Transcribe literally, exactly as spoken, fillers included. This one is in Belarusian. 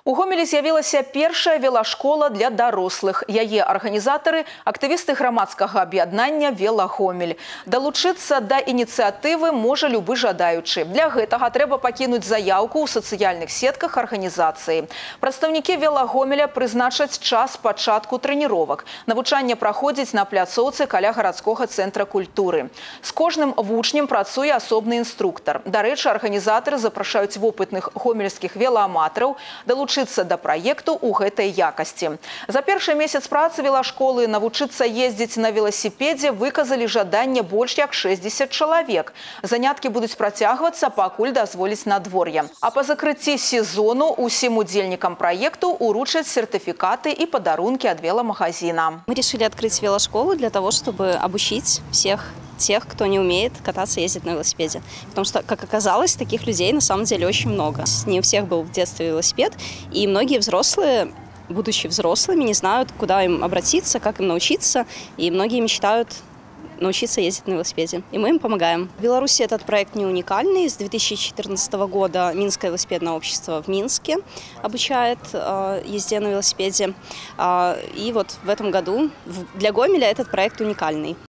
У Гомелі з'явілася першая велашкола для дарослых. Яе арганізатары – актывісты грамадскага аб'яднання «Велагомель». Далучыцца да ініцыятывы можа любы жадаючы. Для гэтага трэба пакінуць заяўку ў сацыяльных сетках арганізацыі. Прадстаўнікі «Велагомеля» прызначаць час пачатку трэніровак. Навучанне праходзіць на пляцоўцы каля гарадскога цэнтра культуры. З кожным вучнем працуе асобны інструктар. Дарэчы, арганізатары запрашаюць вопытных гомельскіх велааматараў далучыцца до проекту у гэтай якасці. За першы месяц працы велашколы навучыцца ездзіць на веласіпедзе выказалі жаданне больш як шэсцьдзесят чалавек. Заняткі будуць працягвацца, пакуль дазволіць надвор'е. А па закрыцці сезону усім удзельнікам проекту уручаць сертыфикаты и подарунки от веломагазина. Мы решили открыть велошколу для того, чтобы обучить всех тех, кто не умеет кататься и ездить на велосипеде. Потому что, как оказалось, таких людей на самом деле очень много. Не у всех был в детстве велосипед, и многие взрослые, будучи взрослыми, не знают, куда им обратиться, как им научиться, и многие мечтают научиться ездить на велосипеде. И мы им помогаем. В Беларуси этот проект не уникальный. С две тысячи четырнадцатого года Минское велосипедное общество в Минске обучает э, езде на велосипеде. Э, и вот в этом году для Гомеля этот проект уникальный.